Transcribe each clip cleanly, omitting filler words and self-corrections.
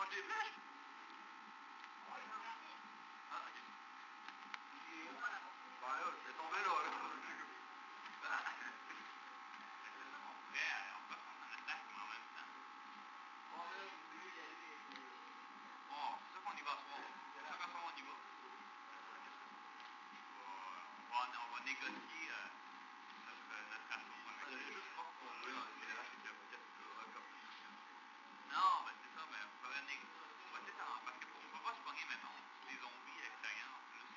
des flèches. Ah, ok. Bah là, je vais tomber là. On va négocier notre action. Juste pas qu'on veut dans les générations de non, ben c'est ça, mais on pourrait négocier. On va essayer parce qu'on ne peut pas se pogner maintenant des zombies extérieurs en plus.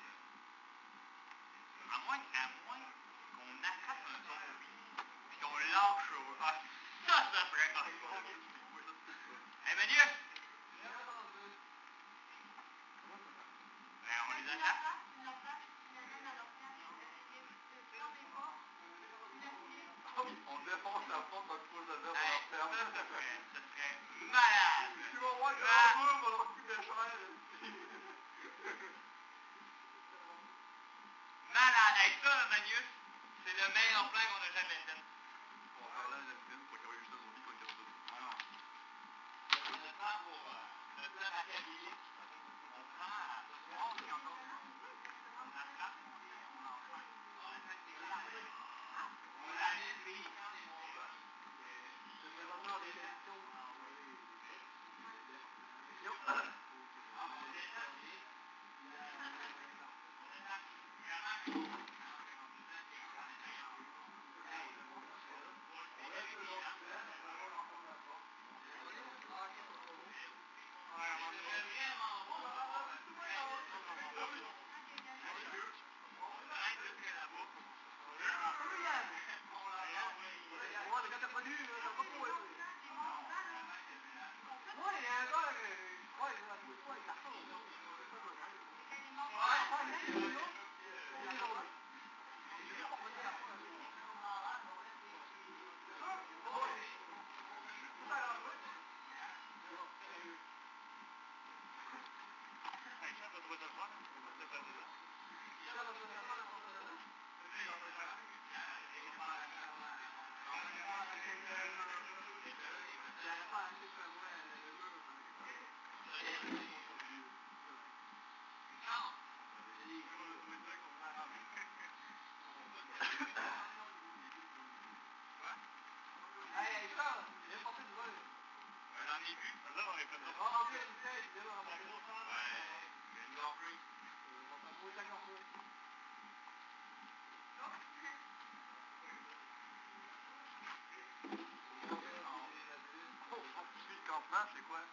À moins qu'on attrape un zombie puis qu'on lâche au. Ah, ça ferait. Hey, Manu! Ben, on les attrape. On défonce la porte dans le pouce de verre pour leur ferme. Ça serait malade! Tu vas voir que un peu va leur coûter cher. Malade! Hey, ça, Manius, c'est le meilleur plan qu'on a jamais fait. On va faire là le film pour qu'il y ait juste un zombie qu'on casse tout. Alors, on a le temps pour le plan machiavélique. On prend ce soir, il y a encore on attrape, on enchaîne. On l'amène, lui. C'est quoi?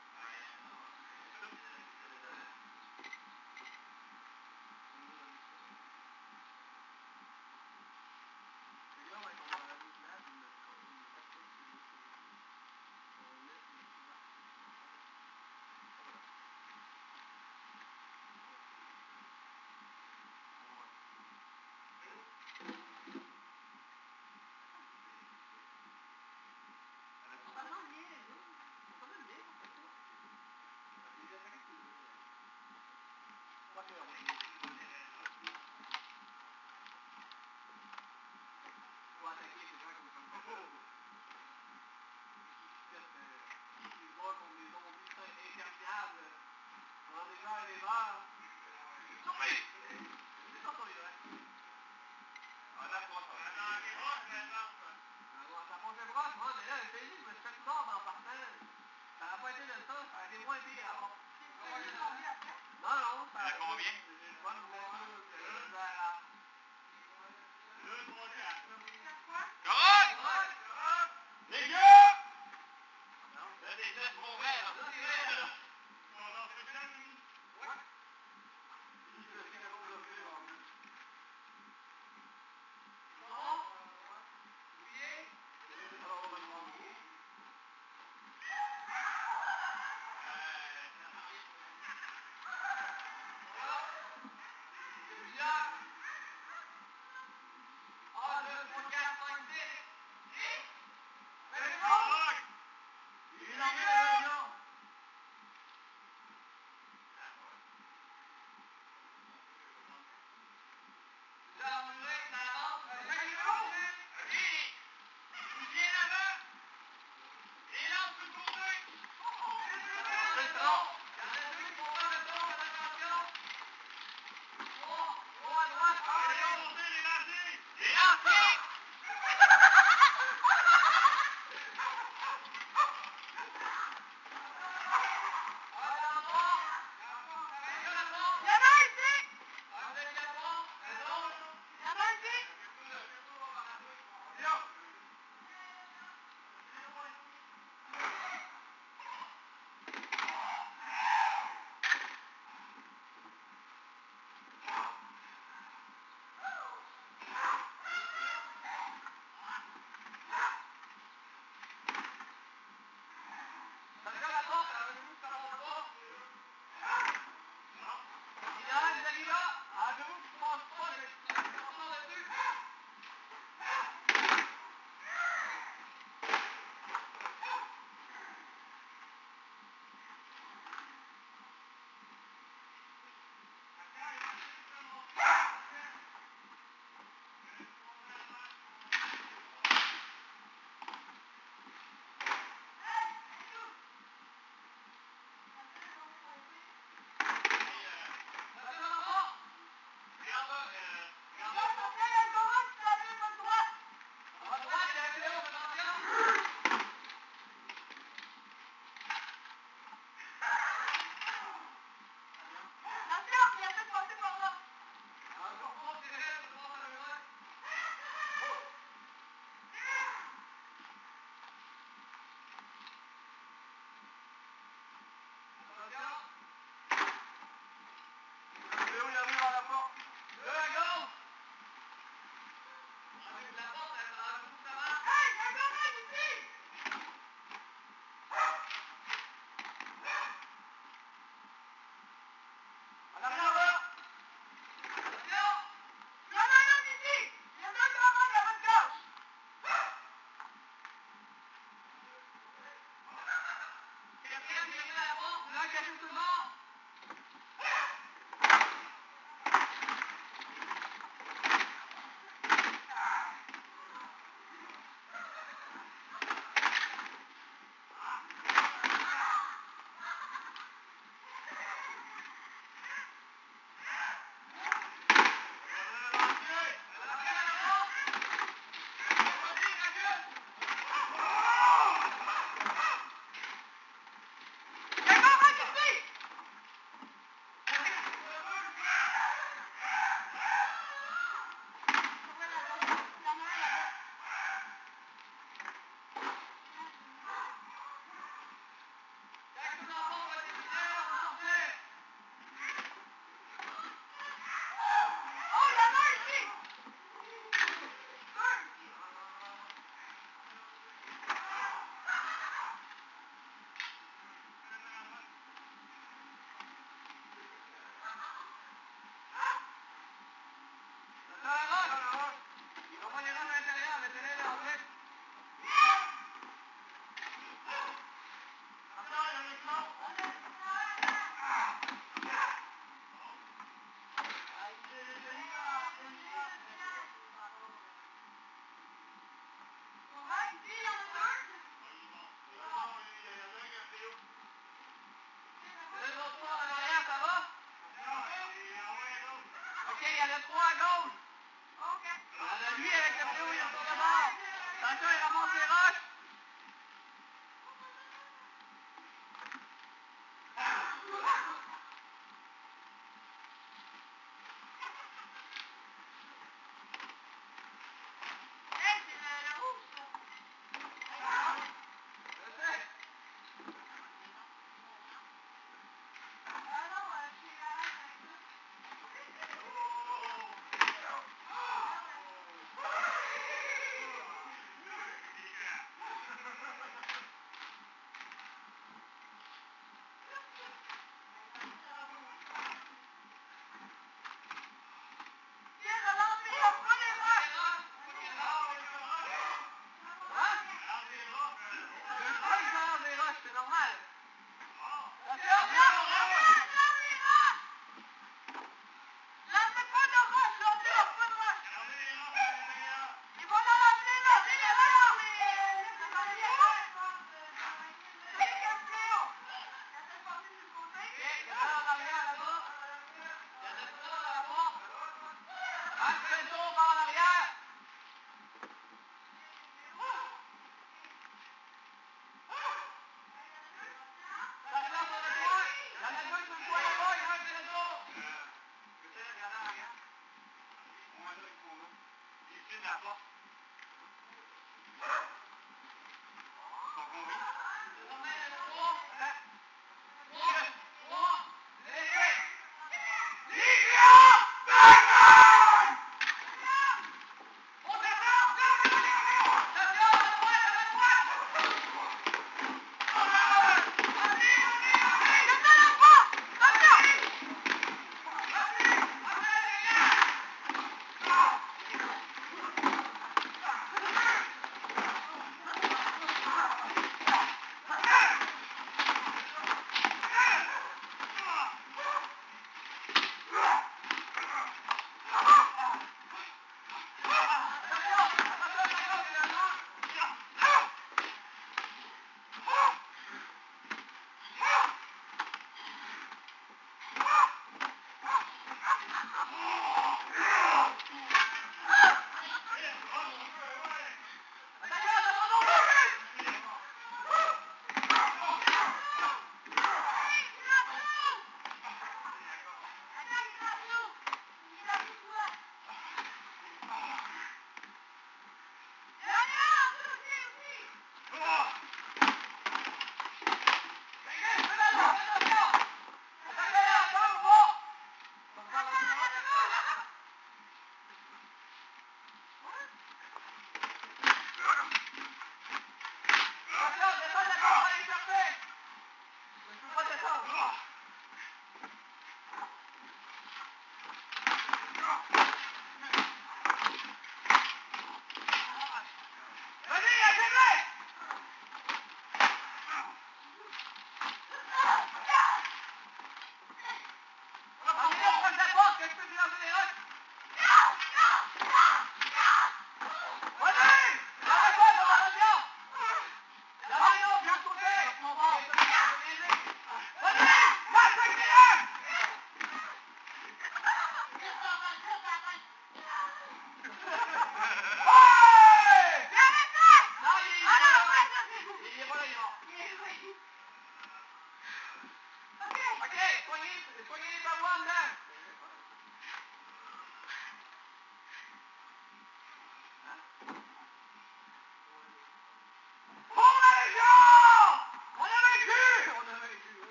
Attention, il ramasse les roches.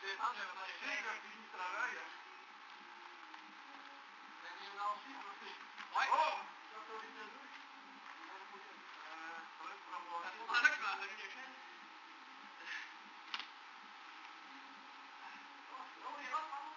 Descendre, j'avais pas les filles, là, fini ce travail. Ouais. Oh! C'est pour ça que tu m'as fallu l'échelle. Oh, il est là, pardon.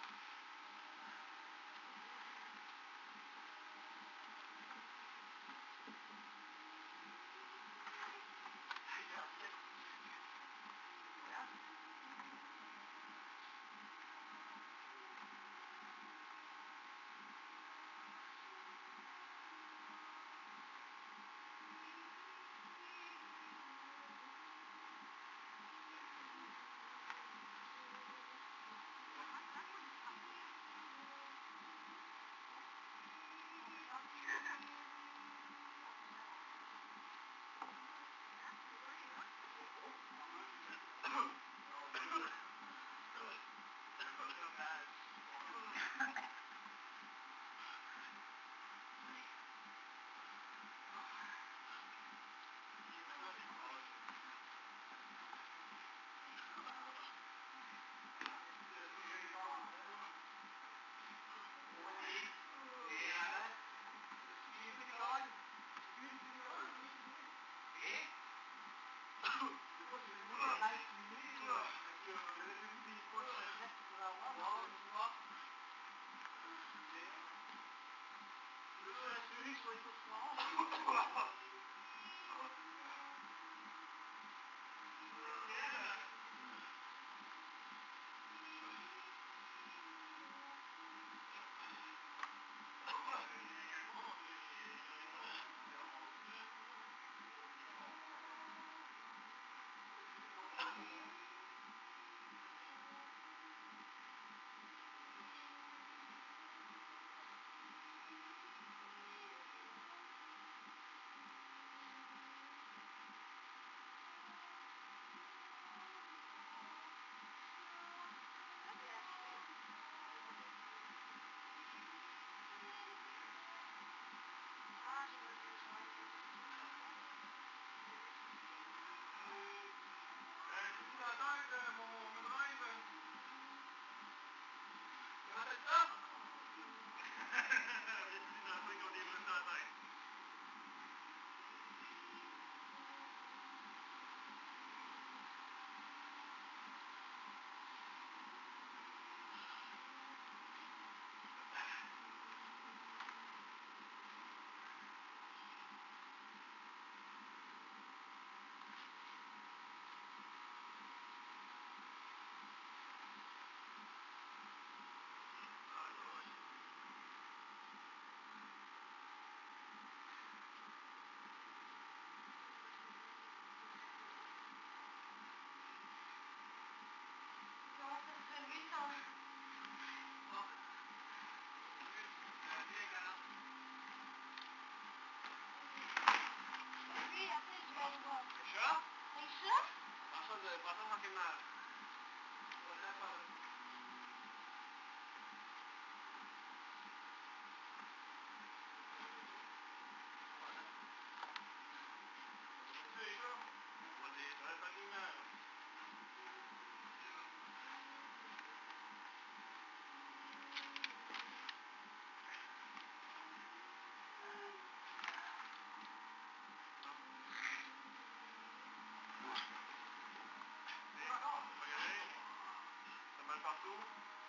Partout.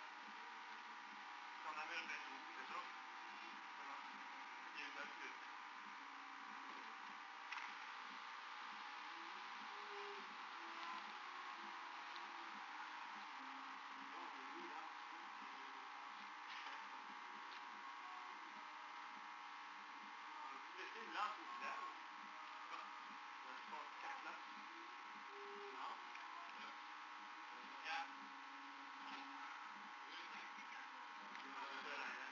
Ton amène bientôt, c'est ça? Voilà. Il est là-dessus. On laisser une lampe au village. Je pense 4 lampes. Non? Regarde.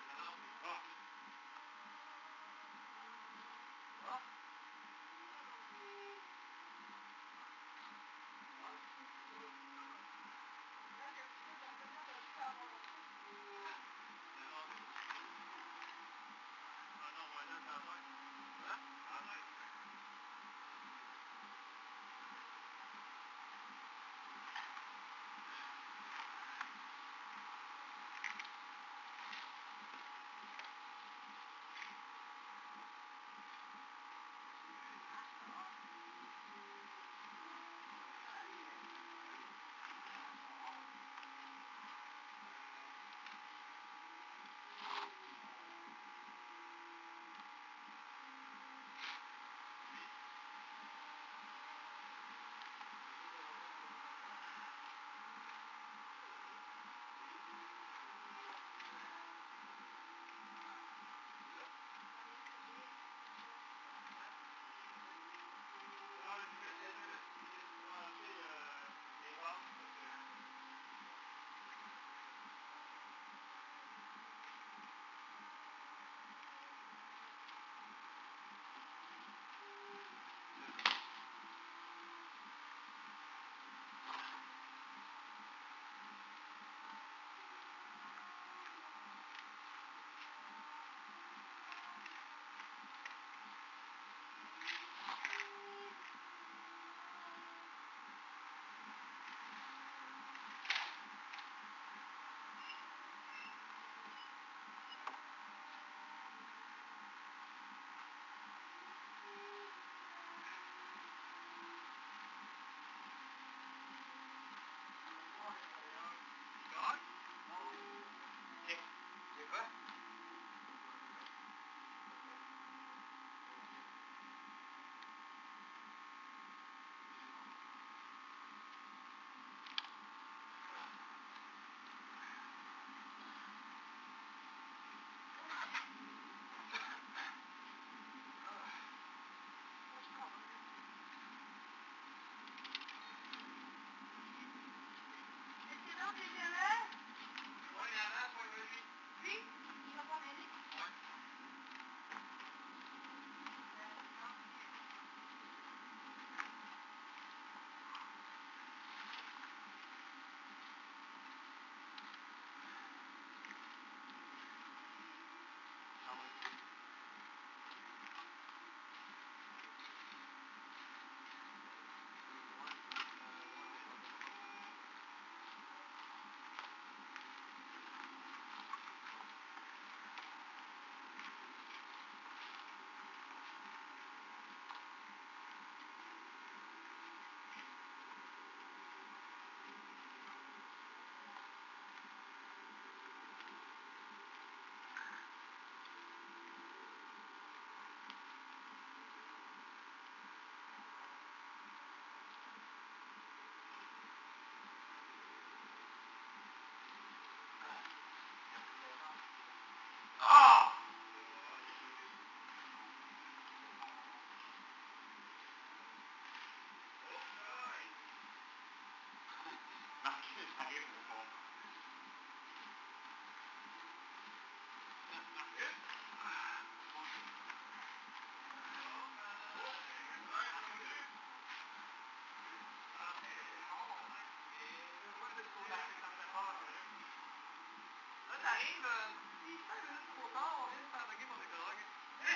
arrive 5 minutes trop tard, on vient de faire attaquer par des collègues.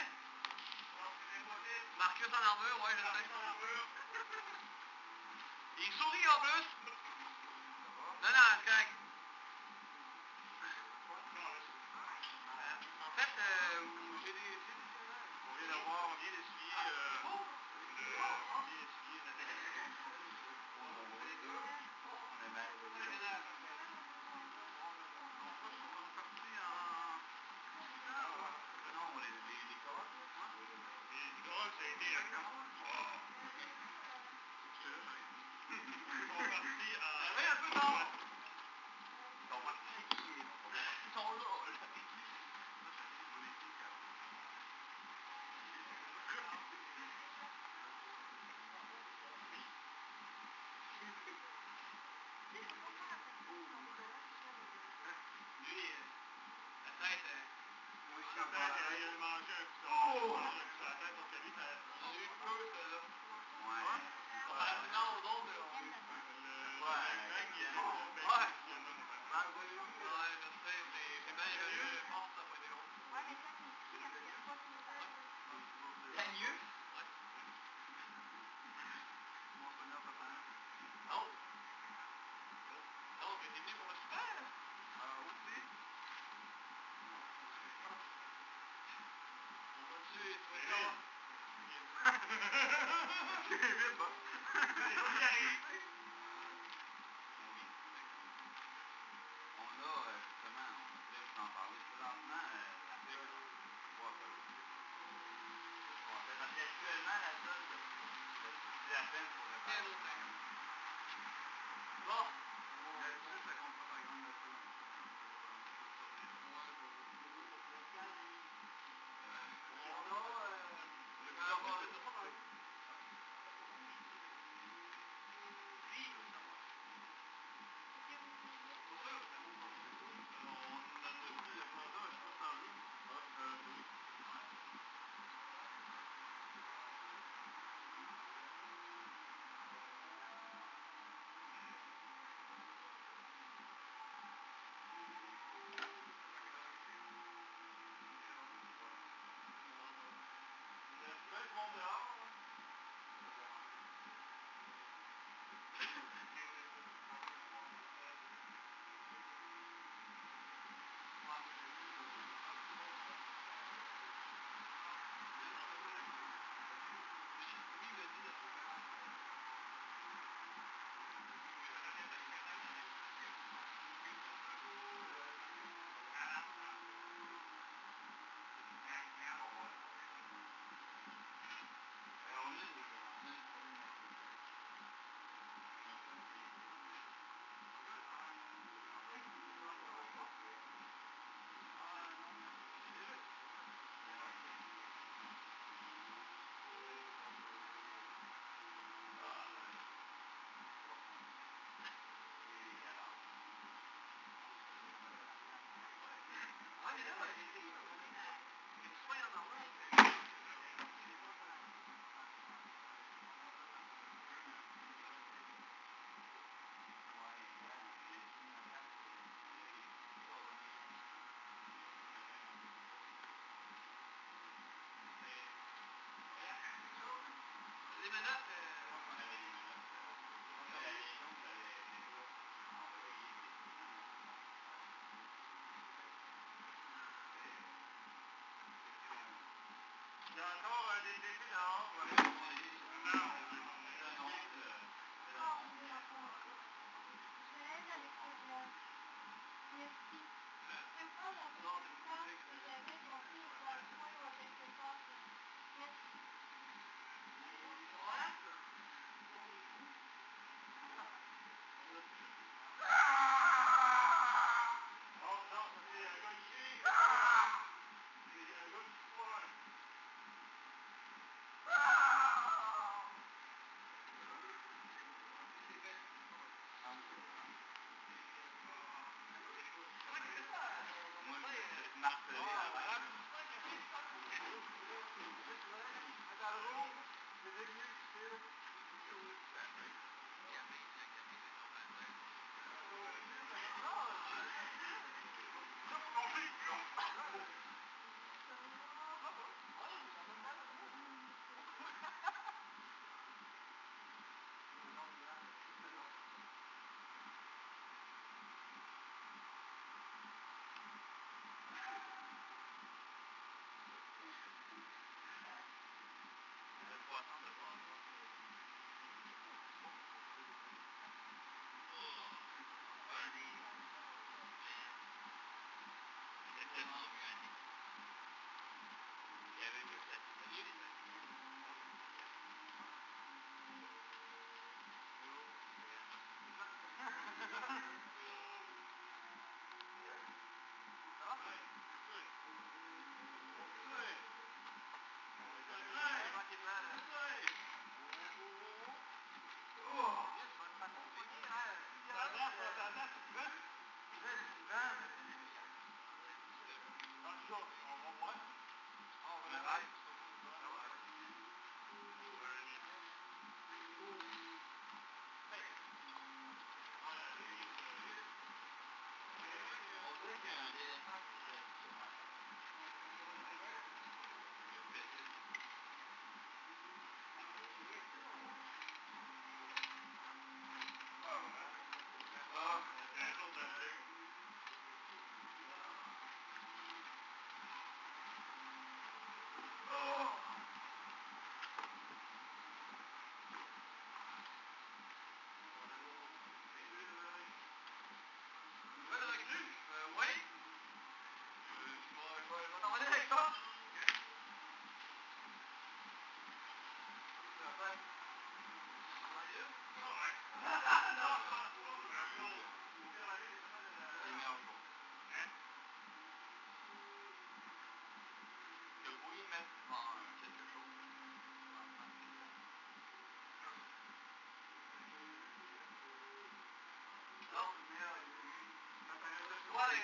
Marcus en armure, ouais, je sais. Il sourit en plus. Non, non, c'est correct. En fait, j'ai des... On vient d'essuyer une attaque. On est mal. Non, les carottes. Les carottes, ça a été... Ils sont partis à... Oui, un peu tard. Ils sont partis. Ils sont là. Lui, la tête... Moi aussi, il a mangé un coup sur la tête, donc lui, ça a eu peu, ça, là. Ouais. Non, aux autres, là. Ouais, je sais, c'est bien évalué, je pense que ça n'a pas été long. Ouais, mais ça, c'est ici, la mieux? Ouais. Mon seigneur, ça fait. Non. Non, mais t'es venu pour le super? Aussi. On va tuer, tu vas voir. C'est vite, hein? Il arrive. On a, justement, on voulait vous en parler présentement, la seule, parce qu'actuellement, la seule, c'est la peine pour le faire. Bon. Là-dessus, ça compte pas, par exemple, la seule. Les menottes, il y a encore des défis dehors.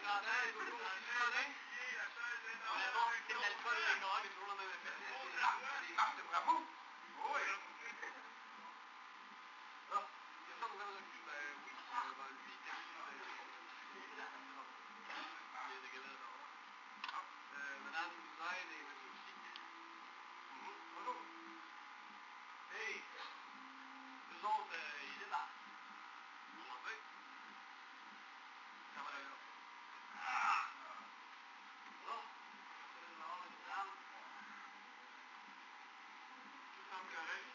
est toujours aussi sonné. On est bon, c'est l'alcool, le noir, est toujours le même effet. Des marques de bravo. Oui. Ah, il y a ça dans le cul. Ben oui, lui, il est dégueulasse d'abord. Madame nous aide et monsieur aussi. Bonjour. Hey, nous autres, ils débarquent. Enchanté. Ça va là. Ah! Bon. Tout semble correct.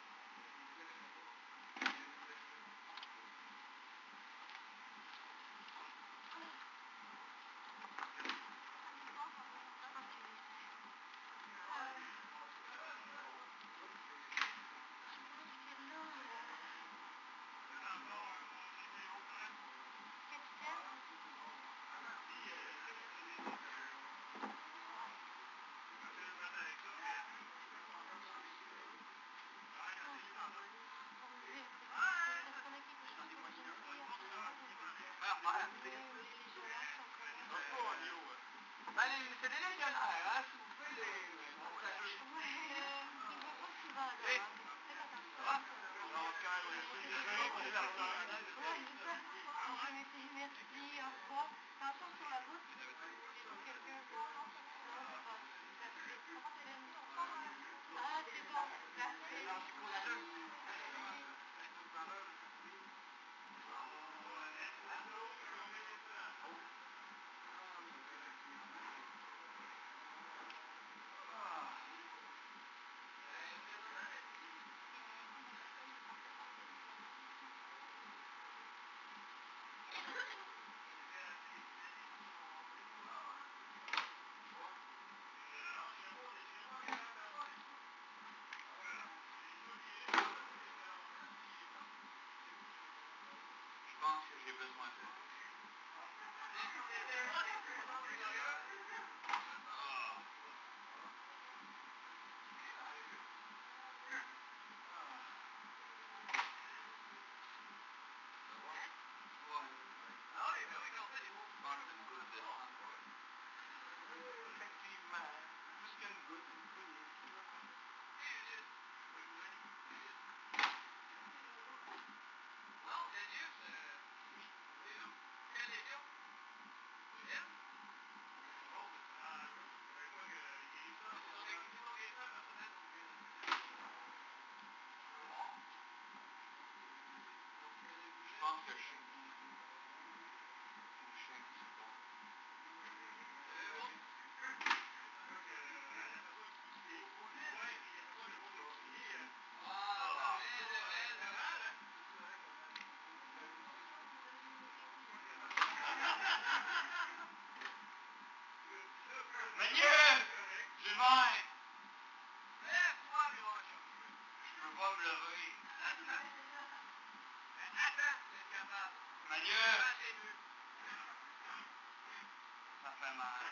C'est des légionnaires, hein, s'il vous plaît, les montages. Je pense que j'ai besoin de ça. Effectivement, plus qu'une goutte, une poignée. Non, c'est juste... Quelle légion? Deuxième? Oh, je pense que je suis. Monsieur! Sylvain! Lève-toi, gros. Je peux pas me lever. Attends, c'est capable. Manieu! Ça fait mal.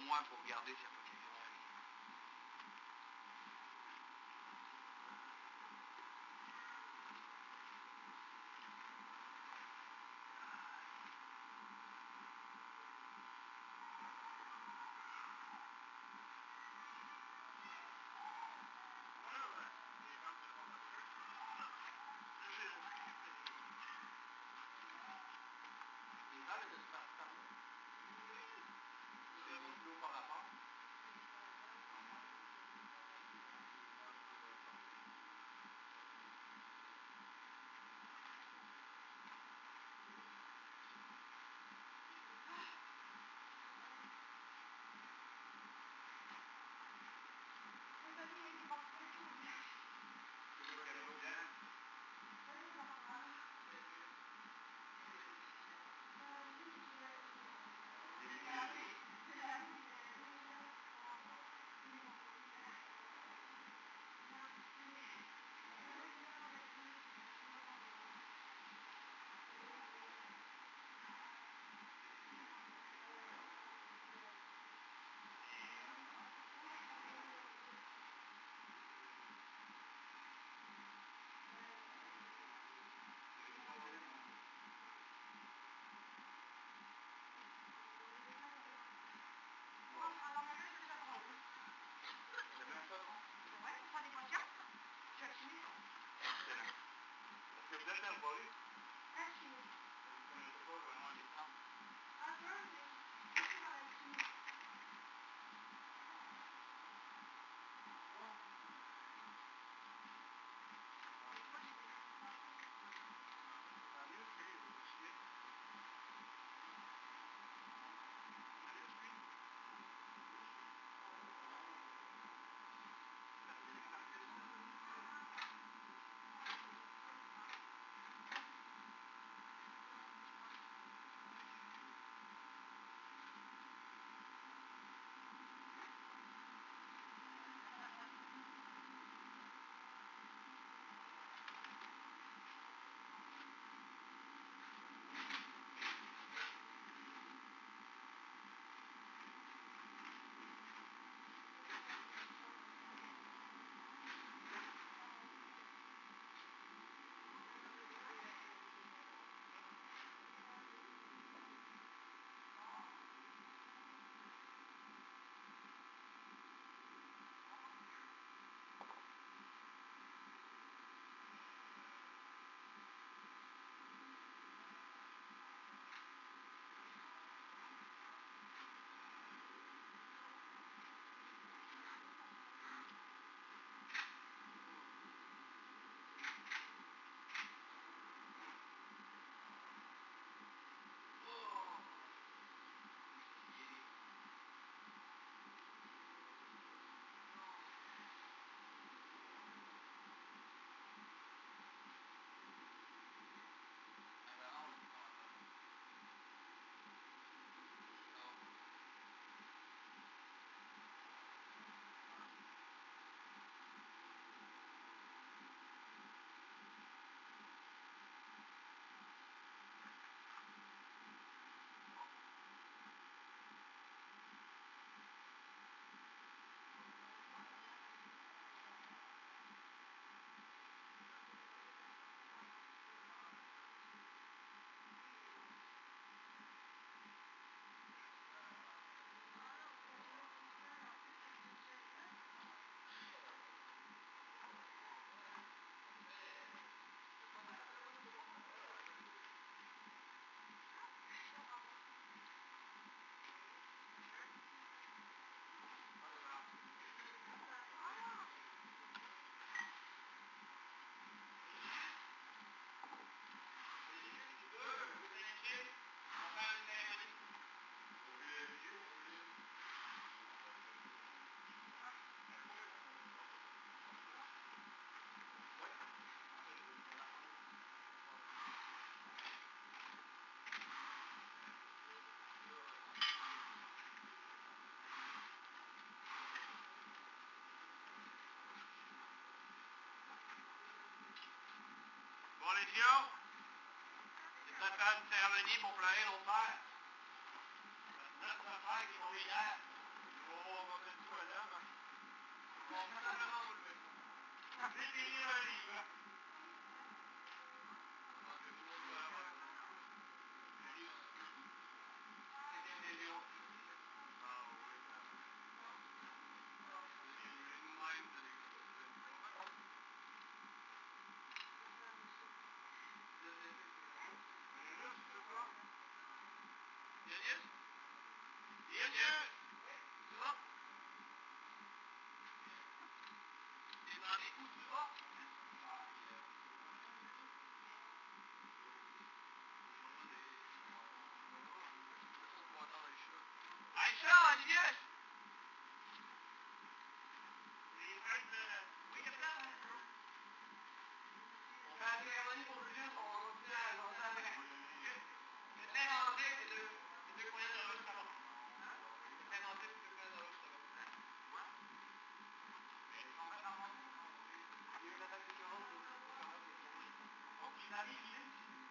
moi pour regarder s'il n'y a pas quelqu'un qui fuit. Bon, les filles, c'est peut-être faire une cérémonie pour pleurer l'autre père. Notre frère qui est mort hier. Aïcha, Olivier! Oui, capitaine? On fait la cérémonie pour Julius, on va continuer à jaser après. Je vais t'inventer les deux courriels de l'autre, ça va. Je vais t'inventer les deux courriels de l'autre, ça va. Donc, il arrive ici.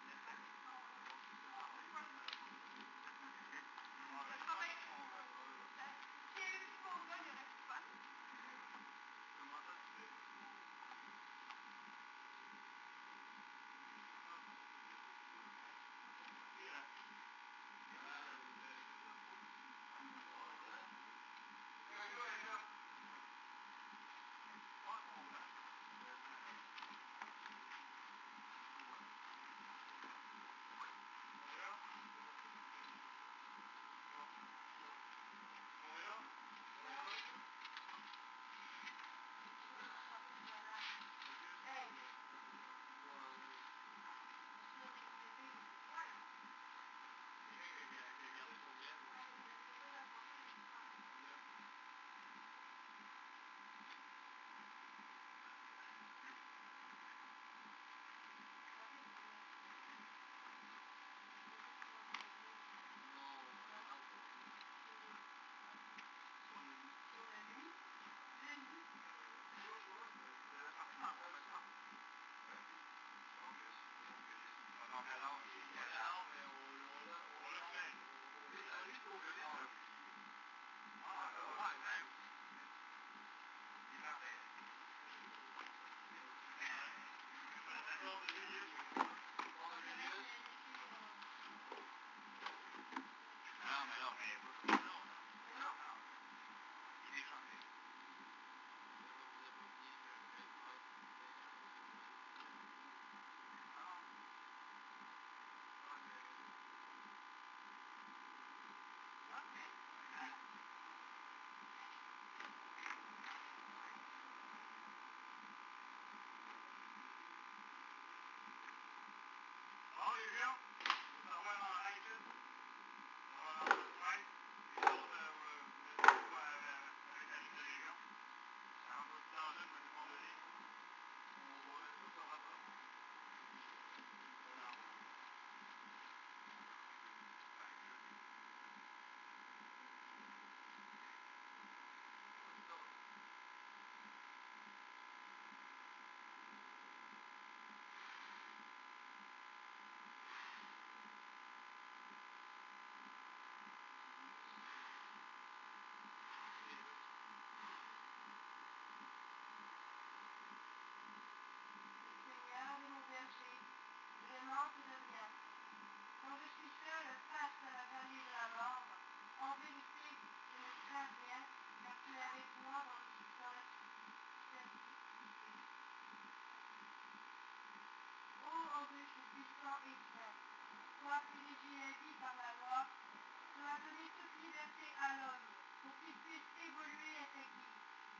Soit privilégié la vie par la loi, soit donner toute liberté à l'homme pour qu'il puisse évoluer et s'acquérir.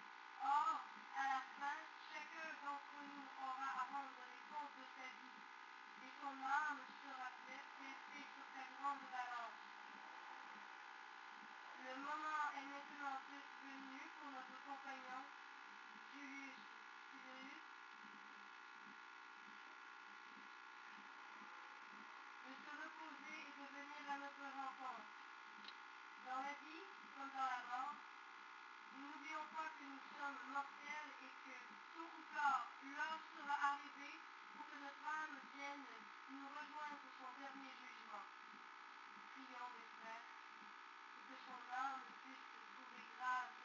Or, à la fin, chacun d'entre nous aura à rendre les comptes de sa vie, et son âme sera placée sur sa grande balance. Le moment est maintenant venu pour notre compagnon, Julius Sibelius, de se reposer et de venir à notre rencontre. Dans la vie, comme dans la mort, nous n'oublions pas que nous sommes mortels et que, tôt ou tard, l'heure sera arrivée pour que notre âme vienne nous rejoindre pour son dernier jugement. Prions, mes frères, et que son âme puisse trouver grâce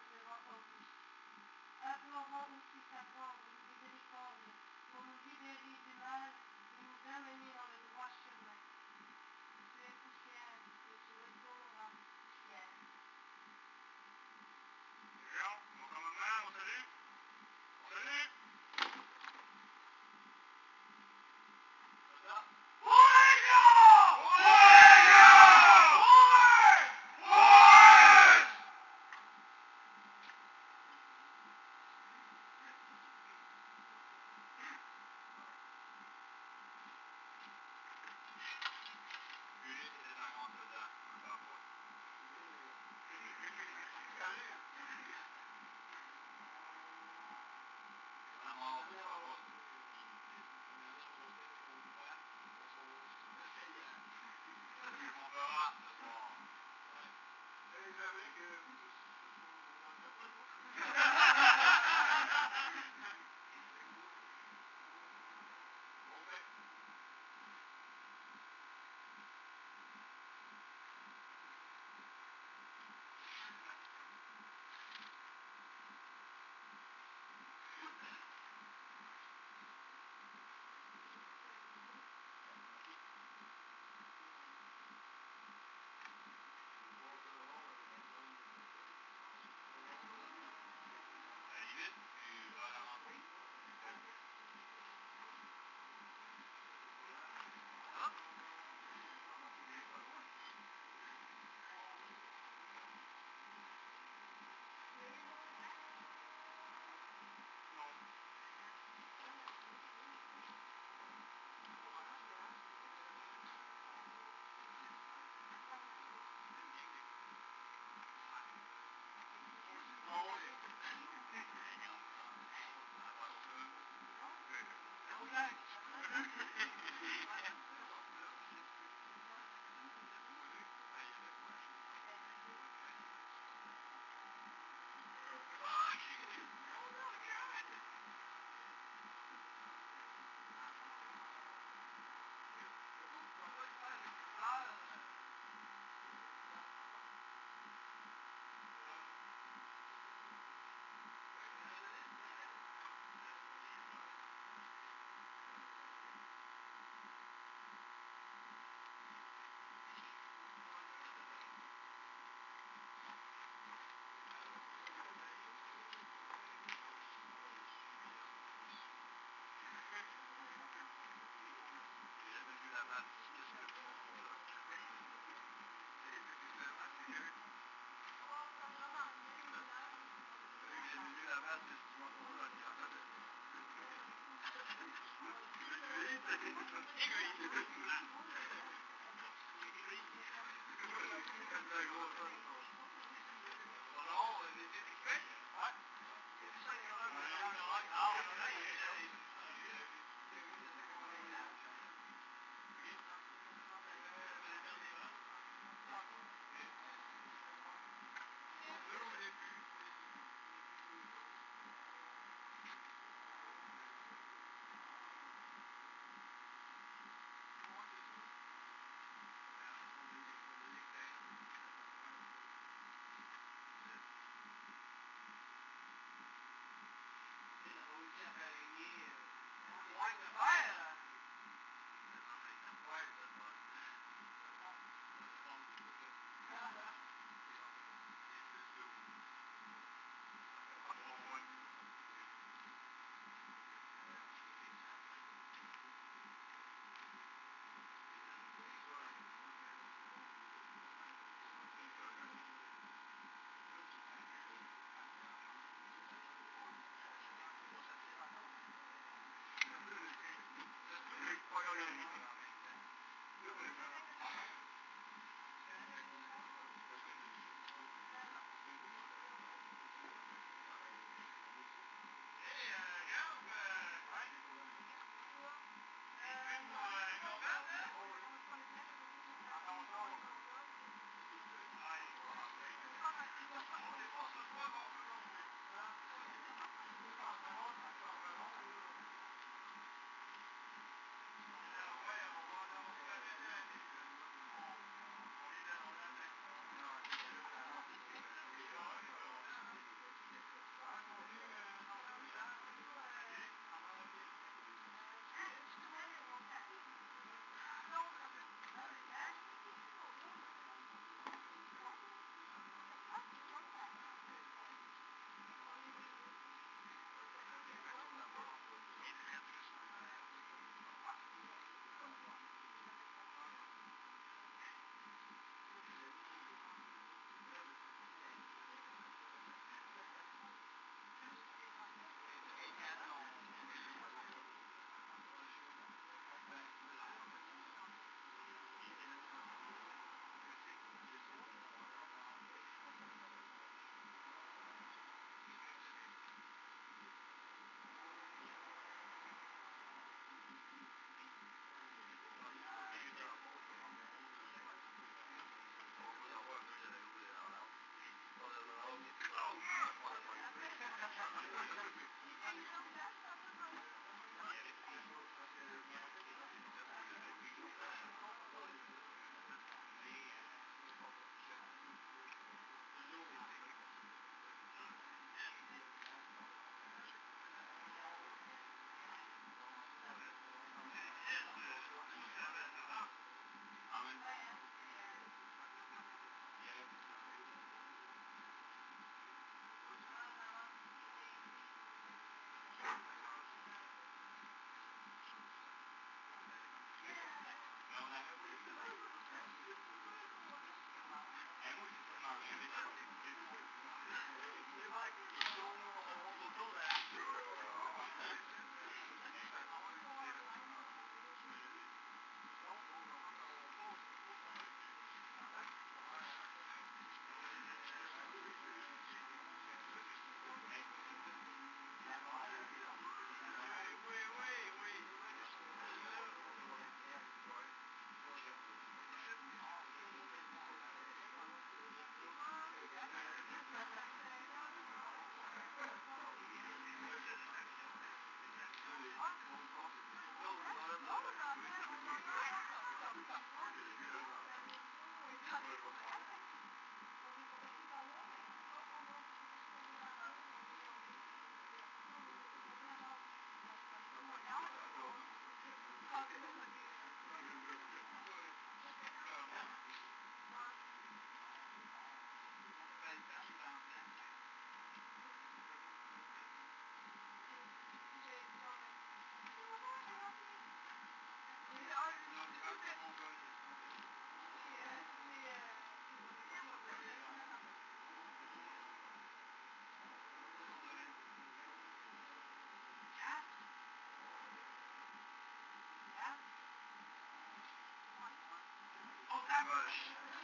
vache.